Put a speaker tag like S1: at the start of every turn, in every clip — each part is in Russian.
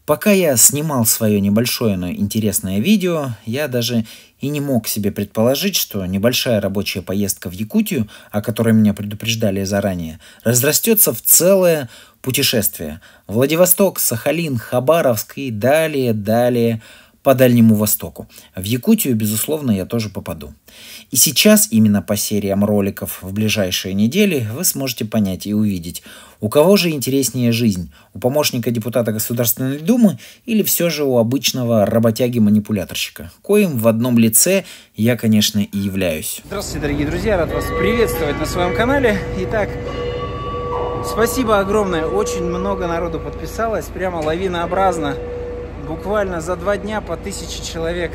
S1: Пока я снимал свое небольшое, но интересное видео, я даже и не мог себе предположить, что небольшая рабочая поездка в Якутию, о которой меня предупреждали заранее, разрастется в целое путешествие. Владивосток, Сахалин, Хабаровск и далее по Дальнему Востоку. В Якутию, безусловно, я тоже попаду. И сейчас, именно по сериям роликов в ближайшие недели, вы сможете понять и увидеть, у кого же интереснее жизнь, у помощника депутата Государственной Думы или все же у обычного работяги-манипуляторщика, коим в одном лице я, конечно, и являюсь.
S2: Здравствуйте, дорогие друзья, рад вас приветствовать на своем канале. Итак, спасибо огромное, очень много народу подписалось, прямо лавинообразно. Буквально за 2 дня по 1000 человек.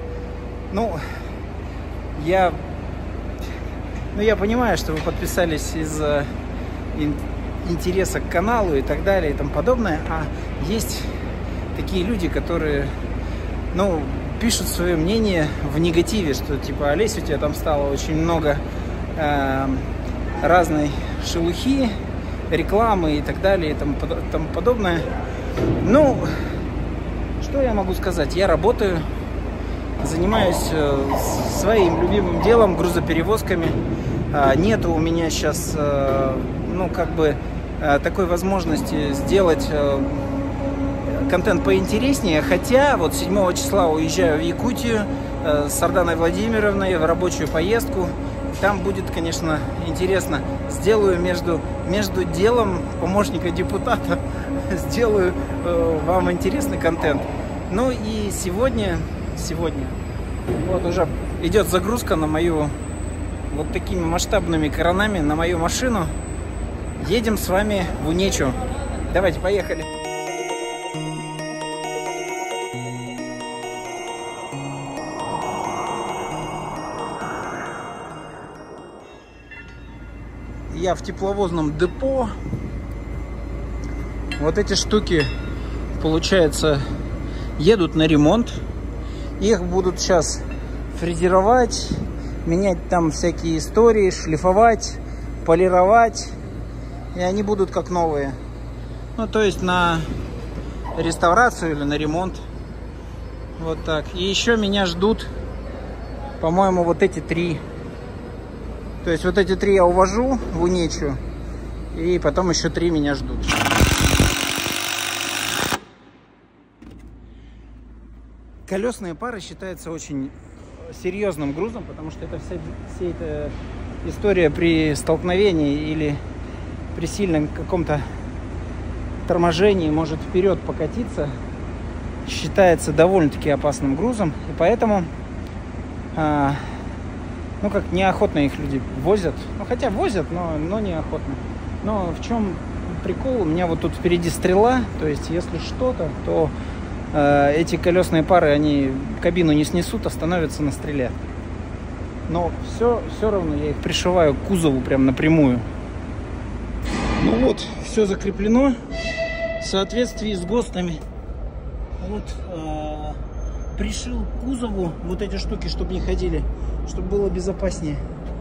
S2: Я понимаю, что вы подписались из-за интереса к каналу и так далее и тому подобное. А есть такие люди, которые, пишут свое мнение в негативе, что типа: Олесь, у тебя там стало очень много разной шелухи, рекламы и так далее и тому подобное. Что я могу сказать? Я работаю, занимаюсь своим любимым делом, грузоперевозками. Нету у меня сейчас, такой возможности сделать контент поинтереснее. Хотя вот 7 числа уезжаю в Якутию с Арданой Владимировной в рабочую поездку. Там будет, конечно, интересно. Сделаю между делом помощника депутата, сделаю вам интересный контент. И сегодня вот уже идет загрузка на мою, вот такими масштабными кранами, на мою машину. Едем с вами в Унечу. Давайте, поехали. Я в тепловозном депо. Вот эти штуки, получается, едут на ремонт. Их будут сейчас фрезеровать, менять там всякие истории, шлифовать, полировать. И они будут как новые. То есть на реставрацию или на ремонт. Вот так. И еще меня ждут, по-моему, вот эти 3. То есть вот эти 3 я увожу в Унечу. И потом еще 3 меня ждут. Колесные пары считаются очень серьезным грузом, потому что это вся эта история при столкновении или при сильном каком-то торможении может вперед покатиться. Считается довольно-таки опасным грузом. И поэтому, неохотно их люди возят. Хотя возят, но неохотно. Но в чем прикол? У меня вот тут впереди стрела. То есть, если что-то, то эти колесные пары, они кабину не снесут, остановятся на стреле. Но все равно я их пришиваю к кузову прям напрямую. Все закреплено в соответствии с ГОСТами. Пришил к кузову вот эти штуки, чтобы не ходили, чтобы было безопаснее.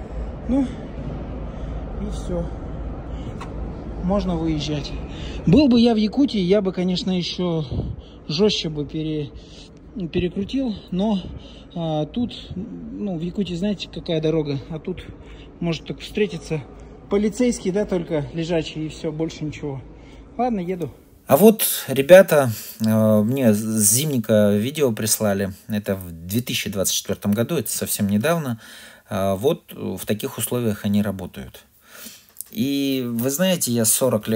S2: И все. Можно выезжать. Был бы я в Якутии, я бы, конечно, еще жестче бы перекрутил, но тут, в Якутии, знаете, какая дорога, а тут может только встретиться полицейский, только лежачий, и все, больше ничего. Ладно, еду.
S1: А вот ребята мне с Зимника видео прислали, это в 2024 году, это совсем недавно. Вот в таких условиях они работают. И вы знаете, я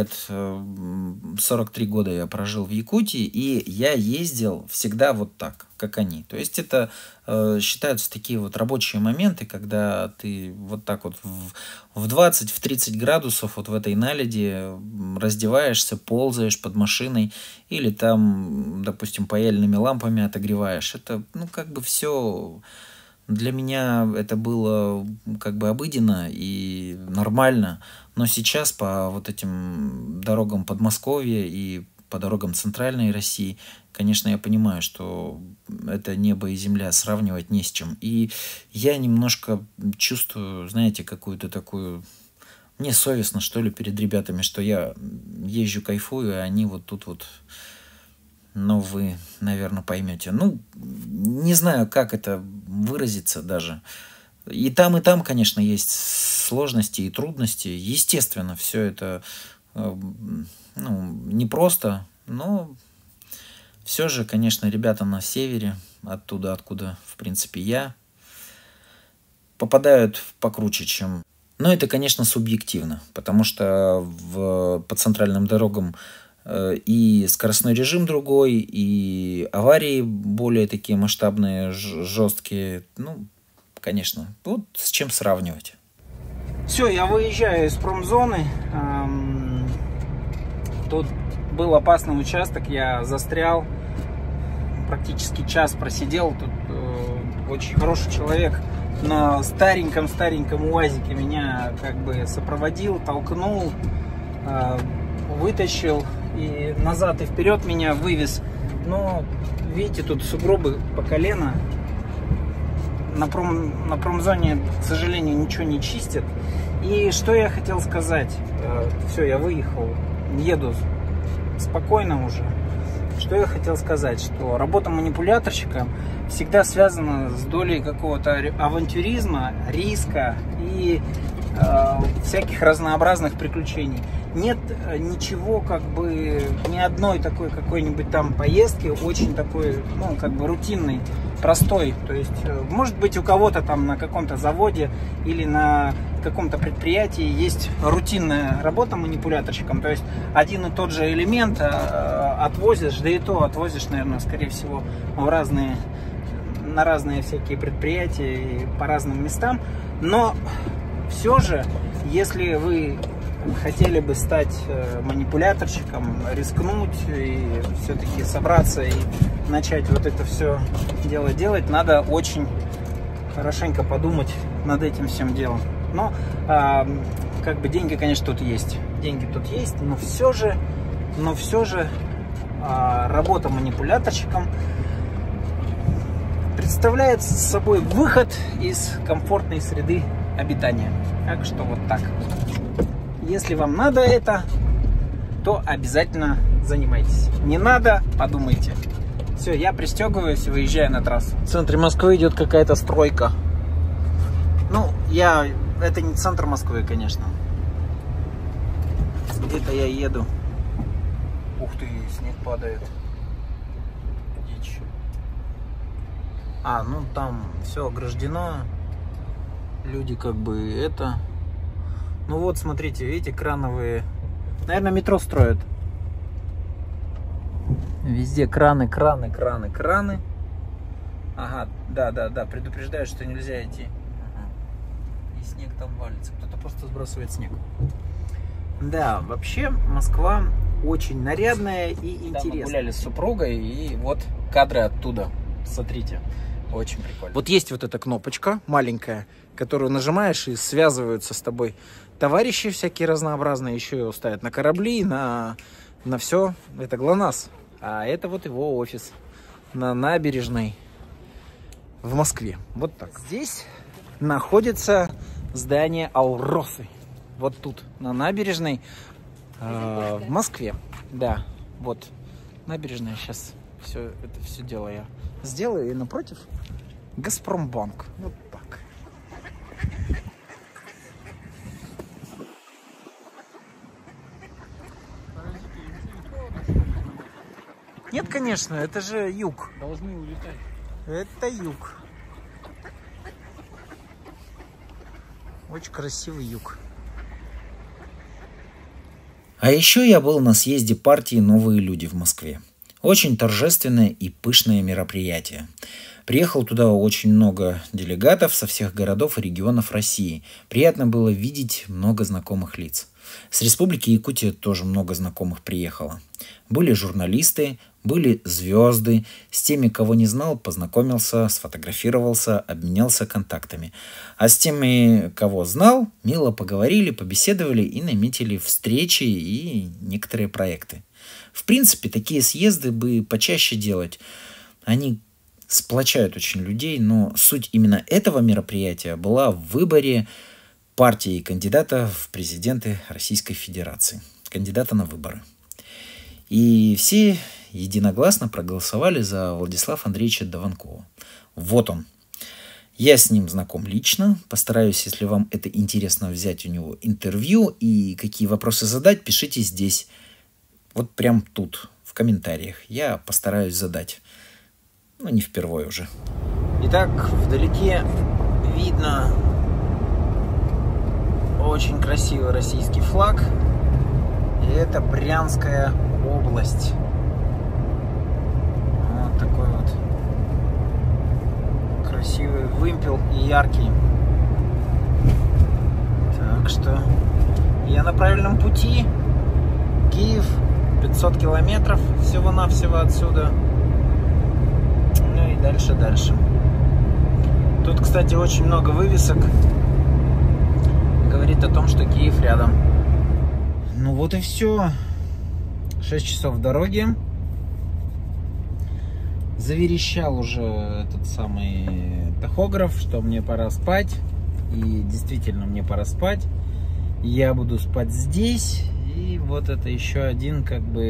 S1: 43 года я прожил в Якутии, и я ездил всегда вот так, как они. То есть это считаются такие вот рабочие моменты, когда ты вот так вот в 20-30 градусов вот в этой наледи раздеваешься, ползаешь под машиной или там, допустим, паяльными лампами отогреваешь. Это, все... Для меня это было обыденно и нормально, но сейчас по вот этим дорогам Подмосковья и по дорогам центральной России, конечно, я понимаю, что это небо и земля, сравнивать не с чем. И я немножко чувствую, знаете, какую-то такую... Мне совестно, что ли, перед ребятами, что я езжу, кайфую, а они вот тут вот но вы, наверное, поймете. Ну, не знаю, как это выразиться даже. И там, конечно, есть сложности и трудности. Естественно, все это непросто, но все же, конечно, ребята на севере, оттуда, откуда, в принципе, я, попадают покруче, чем... Но это, конечно, субъективно, потому что по центральным дорогам и скоростной режим другой, и аварии более такие масштабные, жесткие. Ну, конечно, вот с чем сравнивать.
S2: Все, я выезжаю из промзоны. Тут был опасный участок, я застрял. Практически час просидел. Тут очень хороший человек на стареньком УАЗике меня как бы сопроводил, толкнул, вытащил и назад и вперед меня вывез. Но видите, тут сугробы по колено. На промзоне, к сожалению, ничего не чистят. И что я хотел сказать? Все, я выехал, еду спокойно уже. Что я хотел сказать? Что работа манипуляторщика всегда связана с долей какого-то авантюризма, риска и всяких разнообразных приключений. Нет ничего, как бы, ни одной такой какой-нибудь там поездки, очень такой, ну, как бы рутинной, простой. То есть, может быть, у кого-то там на каком-то заводе или на каком-то предприятии есть рутинная работа манипуляторщиком. То есть, один и тот же элемент отвозишь, да и то отвозишь, наверное, скорее всего, на разные всякие предприятия и по разным местам. Но все же, если вы хотели бы стать манипуляторщиком, рискнуть и все-таки собраться и начать вот это все дело делать, надо очень хорошенько подумать над этим всем делом. Но как бы деньги, конечно, тут есть. Деньги тут есть, но все же работа манипуляторщиком представляет собой выход из комфортной среды обитания. Так что вот так. Если вам надо это, то обязательно занимайтесь. Не надо, подумайте. Все, я пристегиваюсь и выезжаю на трассу. В центре Москвы идет какая-то стройка. Ну, это не центр Москвы, конечно. Где-то я еду. Ух ты, снег падает. Дичь. Ну там все ограждено. Люди как бы это... Ну вот, смотрите, видите, крановые... Наверное, метро строят. Везде краны. Ага, да, предупреждают, что нельзя идти. Ага. И снег там валится. Кто-то просто сбрасывает снег. Да, вообще, Москва очень нарядная и интересная. Мы гуляли с супругой, и вот кадры оттуда. Смотрите, очень прикольно. Вот есть вот эта кнопочка маленькая, которую нажимаешь, и связываются с тобой товарищи всякие разнообразные, еще его ставят на корабли, на все. Это ГЛОНАСС. А это вот его офис на набережной в Москве. Вот так. Здесь находится здание Алросы. Вот тут, на набережной в Москве. Да, вот набережная. Сейчас это все дело я сделаю. И напротив Газпромбанк. Вот так. Нет, конечно, это же юг.
S3: Должны улетать.
S2: Это юг. Очень красивый юг.
S1: А еще я был на съезде партии «Новые люди» в Москве. Очень торжественное и пышное мероприятие. Приехал туда очень много делегатов со всех городов и регионов России. Приятно было видеть много знакомых лиц. С Республики Якутия тоже много знакомых приехало. Были журналисты, были звезды. С теми, кого не знал, познакомился, сфотографировался, обменялся контактами. А с теми, кого знал, мило поговорили, побеседовали и наметили встречи и некоторые проекты. В принципе, такие съезды бы почаще делать. Они сплочают очень людей, но суть именно этого мероприятия была в выборе партии кандидата в президенты Российской Федерации. Кандидата на выборы. И все единогласно проголосовали за Владислава Андреевича Дованкова. Вот он. Я с ним знаком лично. Постараюсь, если вам это интересно, взять у него интервью. И какие вопросы задать, пишите здесь. Вот прям тут, в комментариях. Я постараюсь задать. Ну, не впервые уже.
S2: Итак, вдалеке видно очень красивый российский флаг. И это Брянская область. Вот такой вот красивый вымпел и яркий. Так что я на правильном пути. Киев, 500 километров всего-навсего отсюда. Ну и дальше. Тут, кстати, очень много вывесок. Говорит о том, что Киев рядом. Ну вот и все. 6 часов дороги. Заверещал уже этот самый тахограф, что мне пора спать. И действительно мне пора спать. Я буду спать здесь. И вот это еще один,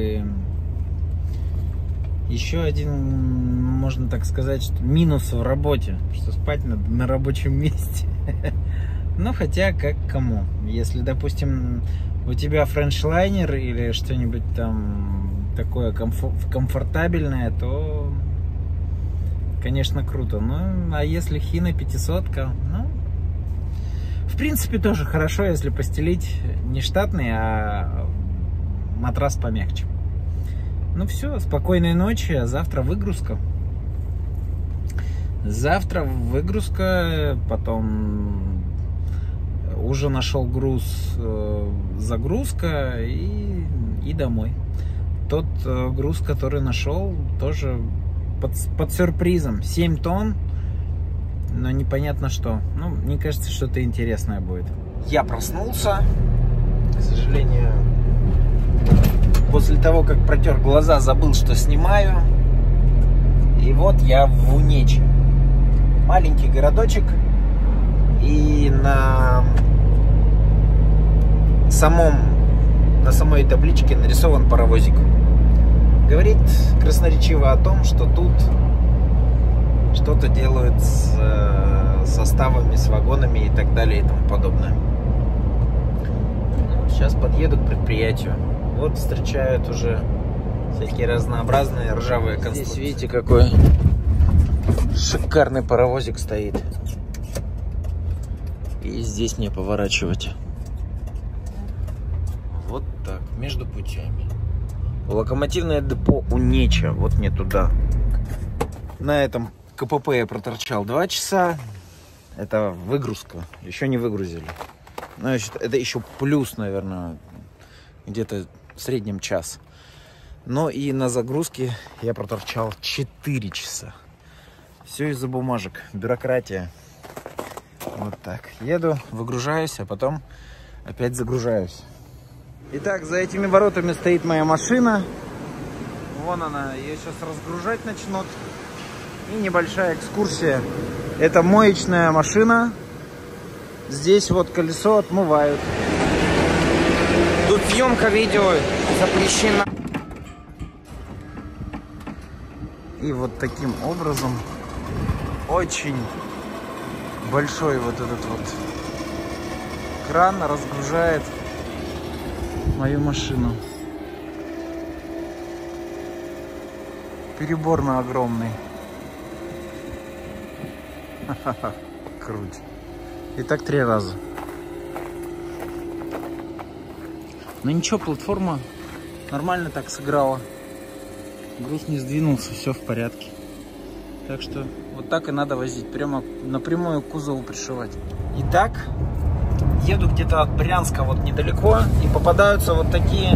S2: можно так сказать, что минус в работе, что спать надо на рабочем месте. Но хотя как кому. Если, допустим, у тебя френчлайнер или что-нибудь там такое комфортабельное, то, конечно, круто. Ну, а если Хина 500-ка, ну, в принципе, тоже хорошо, если постелить не штатный, а матрас помягче. Ну все, спокойной ночи, а завтра выгрузка. Завтра выгрузка, потом уже нашел груз, загрузка и домой. Тот груз, который нашел, тоже под сюрпризом. 7 тонн, но непонятно что. Ну, мне кажется, что-то интересное будет. Я проснулся, к сожалению, после того, как протер глаза, забыл, что снимаю. И вот я в Унече. Маленький городочек. И на самой табличке нарисован паровозик. Говорит красноречиво о том, что тут что-то делают с составами, с вагонами и так далее и тому подобное. Ну, сейчас подъеду к предприятию. Вот встречают уже всякие разнообразные ржавые конструкции. Здесь видите, какой шикарный паровозик стоит. И здесь мне поворачивать. Вот так, между путями. Локомотивное депо Унеча. Вот мне туда. На этом КПП я проторчал 2 часа. Это выгрузка. Еще не выгрузили. Ну, это еще плюс, наверное, где-то в среднем час. Но и на загрузке я проторчал 4 часа. Все из-за бумажек. Бюрократия. Вот так. Еду, выгружаюсь, а потом опять загружаюсь. Итак, за этими воротами стоит моя машина. Вон она. Ее сейчас разгружать начнут. И небольшая экскурсия. Это моечная машина. Здесь вот колесо отмывают. Тут съемка видео запрещена. И вот таким образом очень большой вот этот вот кран разгружает мою машину. Переборно огромный. Ха-ха-ха, круть. И так 3 раза. Но ничего, платформа нормально так сыграла. Груз не сдвинулся, все в порядке. Так что вот так и надо возить. Прямо напрямую к кузову пришивать. Итак, еду где-то от Брянска вот недалеко. И попадаются вот такие.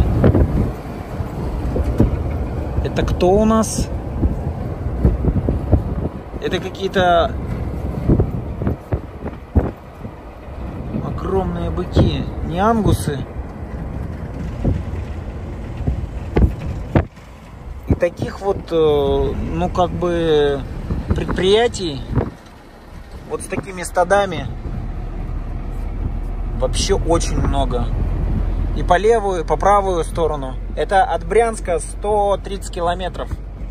S2: Это кто у нас? Это какие-то огромные быки. Не ангусы. И таких вот, ну как бы, предприятий вот с такими стадами вообще очень много. И по левую, и по правую сторону. Это от Брянска 130 километров.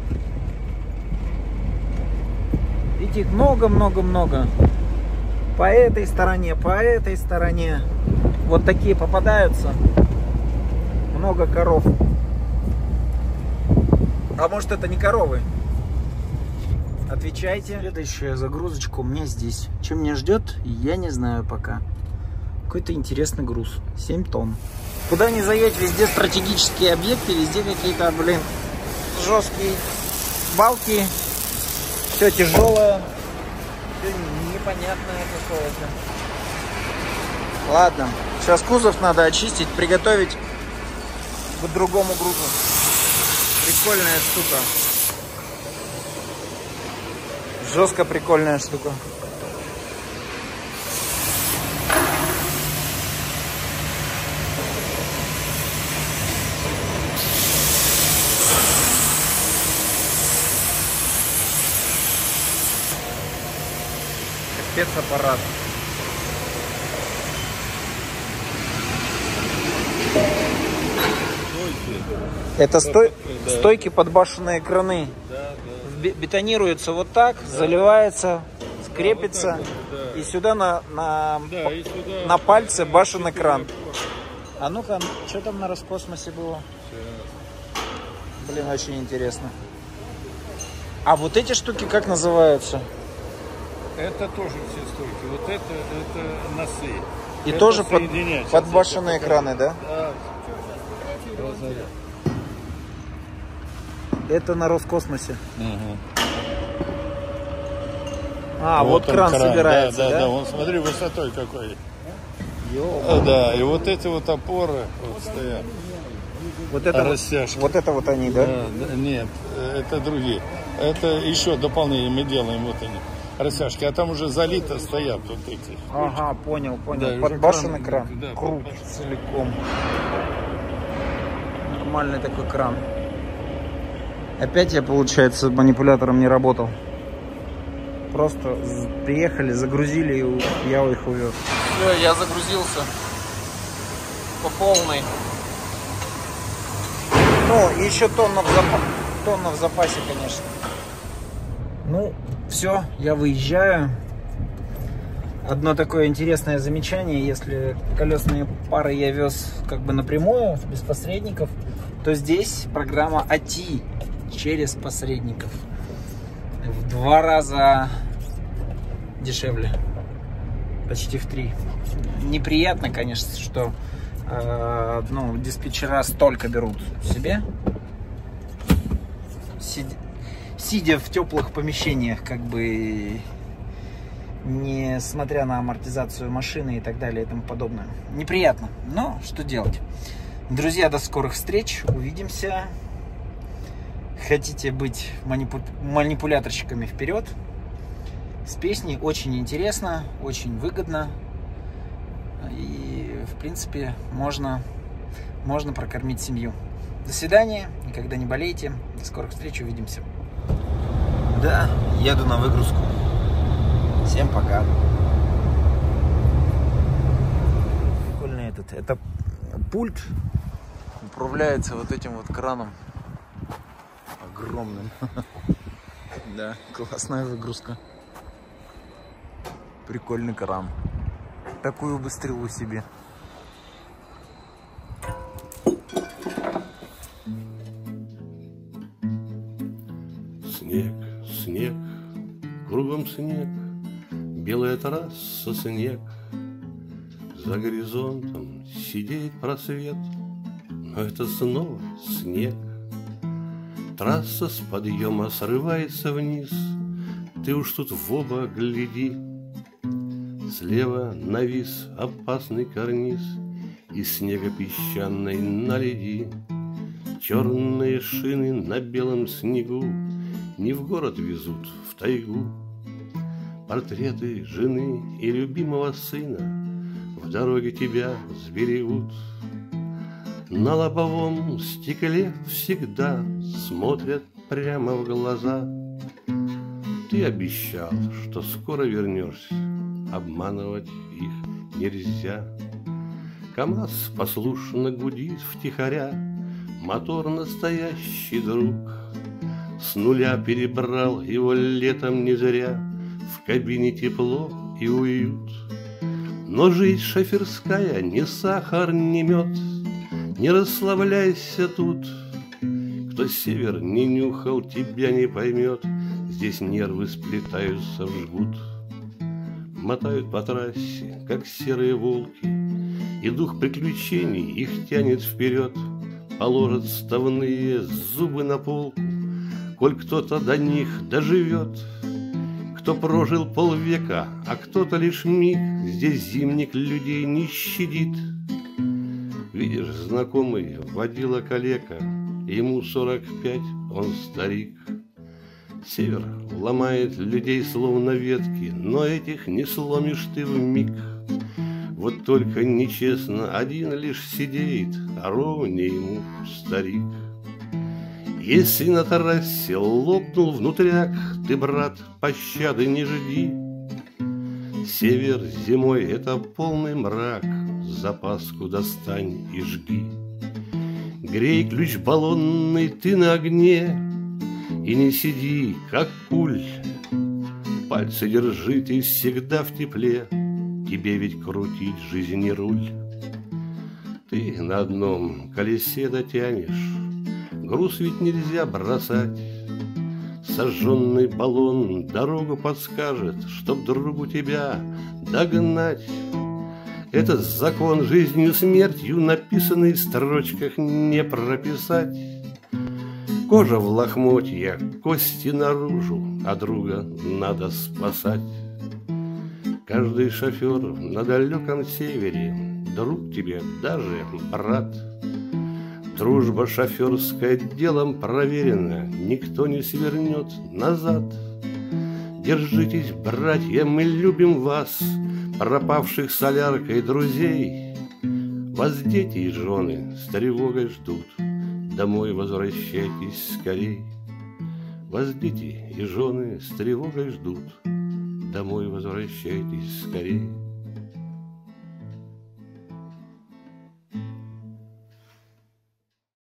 S2: Видите, их много-много-много. По этой стороне, по этой стороне. Вот такие попадаются. Много коров. А может, это не коровы? Отвечайте. Следующая загрузочка у меня здесь. Чем меня ждет, я не знаю пока. Какой-то интересный груз. 7 тонн. Куда ни заедь, везде стратегические объекты, везде какие-то, блин, жесткие балки. Все тяжелое. Все непонятное какое-то. Ладно. Сейчас кузов надо очистить, приготовить к другому грузу. Прикольная штука. Жестко прикольная штука. Спецаппарат. Это стойки подбашенные краны. Бетонируется вот так, заливается, скрепится, и сюда на пальце башенный кран. А ну-ка, что там на Роскосмосе было? Блин, очень интересно. А вот эти штуки как называются?
S3: Это тоже все стойки. Вот это носы.
S2: И
S3: это
S2: тоже подбашенные краны, да?
S3: Да.
S2: Это на Роскосмосе.
S3: Угу.
S2: А, вот кран собирается, да?
S3: Да, вон смотри, высотой какой. Да, и вот эти вот опоры вот стоят.
S2: Вот это
S3: растяжки.
S2: Вот это вот они, да?
S3: Нет, это другие. Это еще дополнение мы делаем, вот они. Растяжки, а там уже залито стоят вот эти.
S2: Ага, понял.
S3: Да,
S2: подбашенный кран.
S3: Да,
S2: Круг целиком. Нормальный такой кран. Опять я, получается, манипулятором не работал. Просто приехали, загрузили, и я их увез. Все, я загрузился по полной. Ну, еще тонна в запасе, конечно. Ну, все, я выезжаю. Одно такое интересное замечание: если колесные пары я вез как бы напрямую, без посредников, то здесь программа ATI через посредников. В 2 раза дешевле. Почти в 3. Неприятно, конечно, что диспетчера столько берут себе. Сидя в теплых помещениях, как бы, несмотря на амортизацию машины и так далее и тому подобное. Неприятно, но что делать? Друзья, до скорых встреч, увидимся. Хотите быть манипуляторщиками — вперед. С песней очень интересно, очень выгодно. И, в принципе, можно прокормить семью. До свидания, никогда не болейте. До скорых встреч, увидимся. Да, еду на выгрузку. Всем пока. Прикольный это пульт управляется вот этим вот краном огромным. Да, классная выгрузка. Прикольный кран. Такую бы стрелу себе.
S4: Снег, снег, кругом снег, белая трасса, снег. За горизонтом сидит просвет, но это снова снег. Трасса с подъема срывается вниз, ты уж тут в оба гляди. Слева навис опасный карниз из снега песчаной наледи. Черные шины на белом снегу не в город везут, в тайгу. Портреты жены и любимого сына в дороге тебя сберегут. На лобовом стекле всегда смотрят прямо в глаза. Ты обещал, что скоро вернешься, обманывать их нельзя. КамАЗ послушно гудит втихаря, мотор настоящий друг. С нуля перебрал его летом не зря, в кабине тепло и уют. Но жизнь шоферская не сахар, не мед, не расслабляйся тут. Кто север не нюхал, тебя не поймет, здесь нервы сплетаются в жгут. Мотают по трассе, как серые волки, и дух приключений их тянет вперед. Положат вставные зубы на полку, коль кто-то до них доживет. Кто прожил полвека, а кто-то лишь миг, здесь зимник людей не щадит. Видишь, знакомый водила калека, ему 45, он старик. Север ломает людей словно ветки, но этих не сломишь ты вмиг. Вот только нечестно один лишь сидеет, а ровнее ему старик. Если на трассе лопнул внутряк, ты, брат, пощады не жди. Север зимой — это полный мрак, запаску достань и жги. Грей ключ баллонный ты на огне и не сиди, как куль. Пальцы держи ты всегда в тепле, тебе ведь крутить жизни руль. Ты на одном колесе дотянешь, груз ведь нельзя бросать. Сожженный баллон дорогу подскажет, чтоб другу тебя догнать. Этот закон жизнью смертью, написанный в строчках, не прописать. Кожа в лохмотья, кости наружу, а друга надо спасать. Каждый шофер на далеком севере друг тебе даже брат. Дружба шоферская делом проверена, никто не свернет назад. Держитесь, братья, мы любим вас, пропавших соляркой друзей. Вас дети и жены с тревогой ждут, домой возвращайтесь скорей. Вас дети и жены с тревогой ждут, домой возвращайтесь скорей.